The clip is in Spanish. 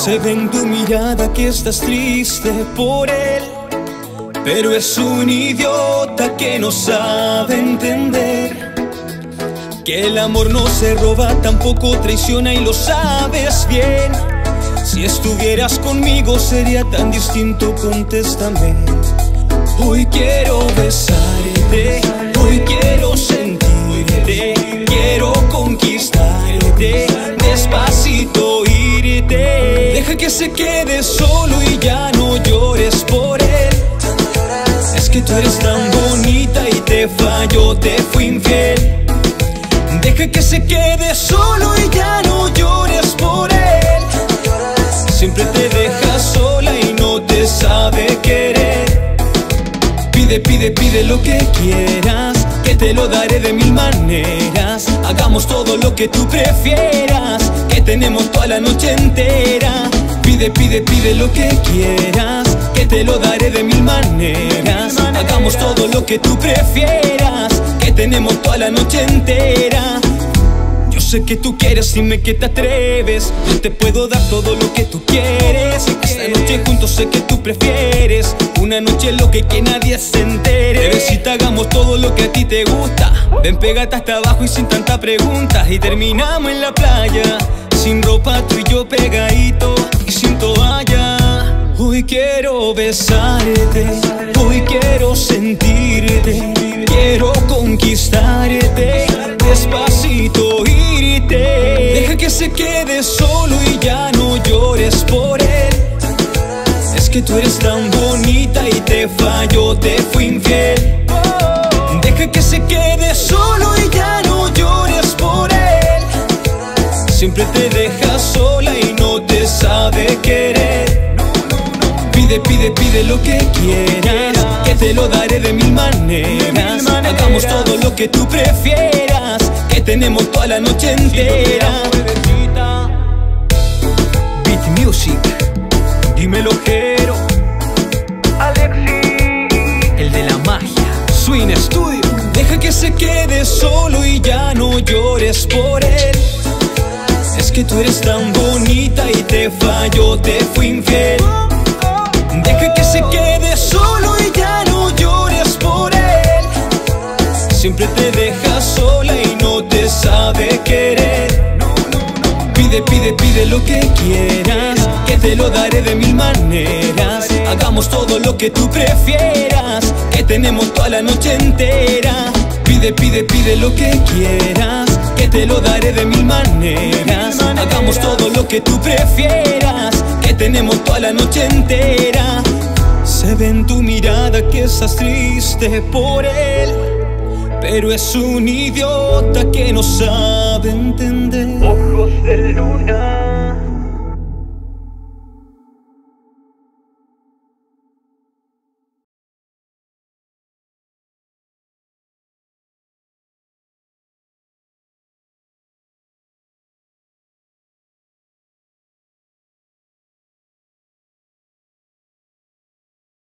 Se ve en tu mirada que estás triste por él, pero es un idiota que no sabe entender que el amor no se roba, tampoco traiciona, y lo sabes bien. Si estuvieras conmigo sería tan distinto, contéstame. Hoy quiero besarte, hoy quiero sentirte, quiero conquistarte, despacito irte. Deja que se quede solo y ya no llores por él. Es que tú eres tan bonita y te falló, te fui infiel. Deja que se quede solo y ya no llores por él. Siempre te deja sola y no te sabe querer. Pide, pide, pide lo que quieras, que te lo daré de mil maneras. Hagamos todo lo que tú prefieras, que tenemos toda la noche entera. Pide, pide, pide lo que quieras, que te lo daré de mil maneras. Hagamos todo lo que tú prefieras, que tenemos toda la noche entera. Yo sé que tú quieres, dime que te atreves. Yo te puedo dar todo lo que tú quieres. Esta noche juntos sé que tú prefieres una noche loca y que nadie se entere. Bebecita, hagamos todo lo que a ti te gusta. Ven, pégate hasta abajo y sin tanta preguntas. Y terminamos en la playa, sin ropa, tú y yo pegadito y sin toalla. Hoy quiero besarte, hoy quiero sentirte, quiero conquistarte, despacito irte. Deja que se quede solo y ya no llores por él. Es que tú eres tan bonita y te falló, te fui infiel. Deja que se quede solo y ya no llores por él. Siempre te deja sola y no te sabe querer. Pide, pide, pide lo que quieras, que te lo daré de mil maneras. Hagamos todo lo que tú prefieras, que tenemos toda la noche entera. Beat Music, dímelo Jero, Alexis, el de la magia, Swing Studio. Deja que se quede solo y ya no llores por él. Es que tú eres tan bonita y te falló, te fui infiel. Deja que se quede solo y ya no llores por él. Siempre te deja sola y no te sabe querer. Pide, pide, pide lo que quieras, que te lo daré de mil maneras. Hagamos todo lo que tú prefieras, que tenemos toda la noche entera. Pide, pide, pide lo que quieras, que te lo daré de mil maneras. Hagamos todo lo que tú prefieras, que tenemos toda la noche entera. Se ve en tu mirada que estás triste por él, pero es un idiota que no sabe entender. Ojos de luna.